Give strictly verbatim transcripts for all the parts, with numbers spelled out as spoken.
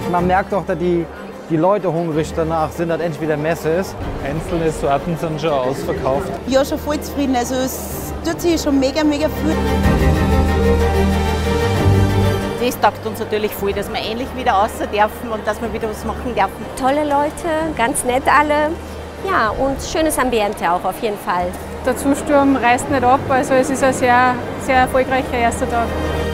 Man merkt auch, dass die, die Leute hungrig danach sind, dass endlich wieder Messe ist. Einzelne Sorten sind schon ausverkauft. Ja, schon voll zufrieden. Also es tut sich schon mega, mega viel. Das taugt uns natürlich voll, dass wir endlich wieder raus dürfen und dass wir wieder was machen dürfen. Tolle Leute, ganz nett alle. Ja, und schönes Ambiente auch auf jeden Fall. Der Zusturm reißt nicht ab, also es ist ein sehr, sehr erfolgreicher erster Tag.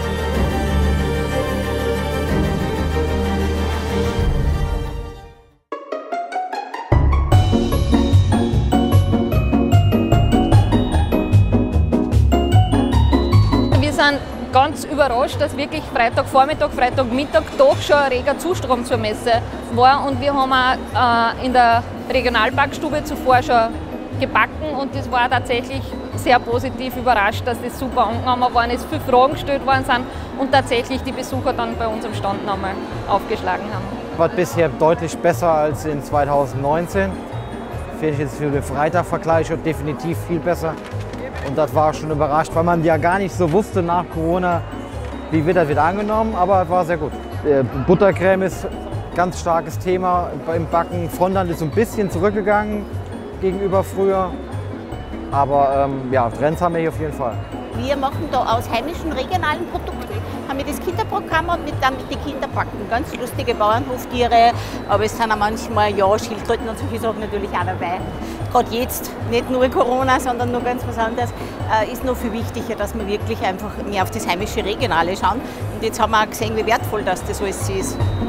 Wir sind ganz überrascht, dass wirklich Freitagvormittag, Freitagmittag doch schon ein reger Zustrom zur Messe war. Und wir haben auch äh, in der Regionalbackstube zuvor schon gebacken und das war tatsächlich sehr positiv überrascht, dass das super angenommen worden ist, viele Fragen gestellt worden sind und tatsächlich die Besucher dann bei uns am Stand nochmal aufgeschlagen haben. War bisher deutlich besser als in zweitausendneunzehn. Finde ich jetzt für den Freitagvergleich definitiv viel besser. Und das war schon überrascht, weil man ja gar nicht so wusste nach Corona, wie wird das wieder angenommen, aber es war sehr gut. Buttercreme ist ein ganz starkes Thema beim Backen. Fondant ist so ein bisschen zurückgegangen gegenüber früher, aber ähm, ja, Trends haben wir hier auf jeden Fall. Wir machen da aus heimischen, regionalen Produkten, haben wir das Kinderprogramm und mit, dann mit den Kindern backen. Ganz lustige Bauernhoftiere, aber es sind auch manchmal ja, Schildkröten und solche Sachen natürlich auch dabei. Gerade jetzt, nicht nur Corona, sondern noch ganz was anderes, äh, ist noch viel wichtiger, dass wir wirklich einfach mehr auf das heimische, regionale schauen. Und jetzt haben wir auch gesehen, wie wertvoll das, das alles ist.